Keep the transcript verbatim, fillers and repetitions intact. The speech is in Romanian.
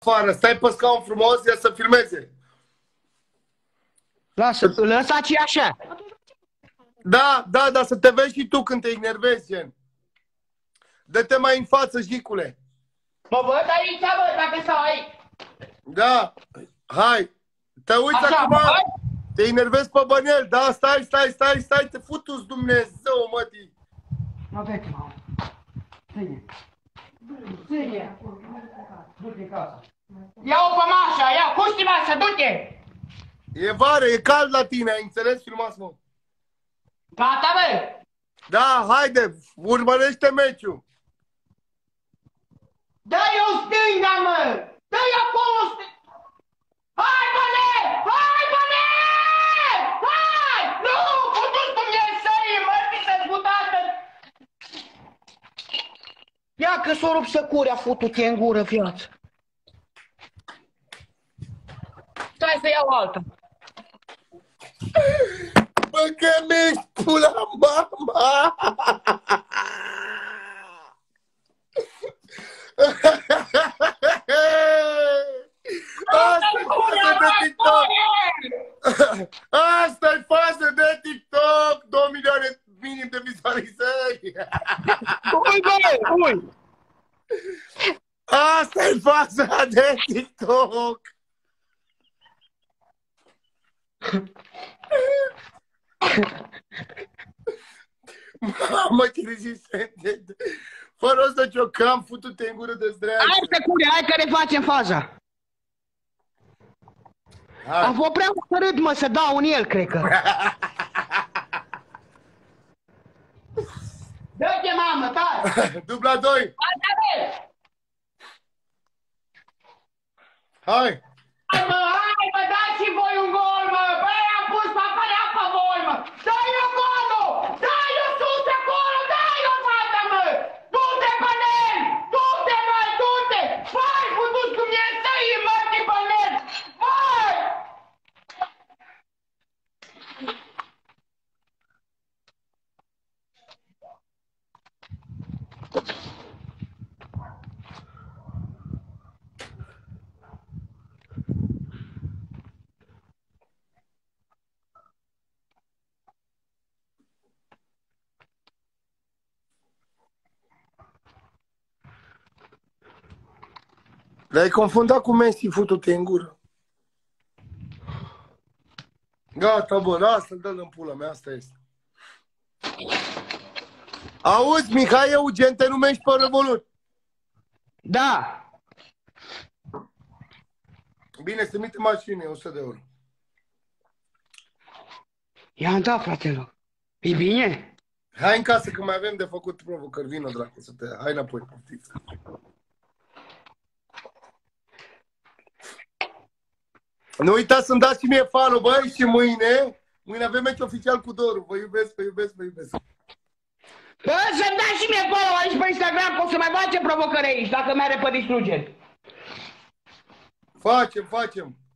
afară, stai pe scaun frumos, ia să filmeze. Lasă, lăsați așa. Da, da, dar să te vezi și tu când te enervezi, gen. Dă-te mai în față, jicule. Mă văd aici, bă, dacă stau aici. Da, hai. Te uiți Așa, acum, hai. te enervezi pe bănel. Da, stai, stai, stai, stai, te futu-ți Dumnezeu, mătii. Mă vezi, mă. Ține. Ține. Du-te în casă. Ia-o pe mașa, ia, custi mașa, du-te. E vară, e cald la tine, ai înțeles? Filmați, mă. Gata, bă. Da, haide, urmărește meciul. Dă-i o stânga, mă. Dă-i acolo o stânga. Hai, băne! Hai, băne! Hai! Nu! Putu-ți Dumnezeu, mă, să-ți budată! Ia că s-o rup să curea, futu-te în gură, viață. Stai să iau alta. Bă, că mi-ești pula mama! Asta-i fază de TikTok! Asta-i fază de TikTok! Două milioane minim de vizualizări! Ui, bă, ui! Asta-i faza de TikTok! Mamă, ce rezistent! Fără rost să ciocam, futu-te în gură de zdreață! Hai să cure, hai că ne facem faza! Hai. A fost prea hotărât, mă, să dau în el, cred că. Dă-te, mamă, tai! Dubla doi! Hai, dă-te! Hai! Hai, mă, hai, mă, dați și voi un gol, mă! Băi, am pus papărea pe voi, mă! Dă-i-o golul! Dă-i-o sus acolo! Dă-i-o, fata, mă! Du-te, Bănel! Du-te, mă, du-te! Vai, putu-ți Dumnezeu, mă, de Bănel! Vai! Le-ai confundat cu Messi, futu-te în gură. Gata, bă, lasă-l, dă-l în pula mea, asta este. Auzi, Mihai Eugen, te numești pe Revolut. Da! Bine, să mite mașini, o sută de euro. I-am dat, fratelor. E bine? Hai în casă, că mai avem de făcut provocări. Vină, dracu, să te... Hai înapoi, poftiță. Nu uitați să-mi dați și mie follow, băi, și mâine, mâine avem meci oficial cu Doru. Vă iubesc, vă iubesc, vă iubesc. Bă, să-mi dați și mie follow aici pe Instagram, că o să mai face provocări aici, dacă mere pe distrugeri. Facem, facem.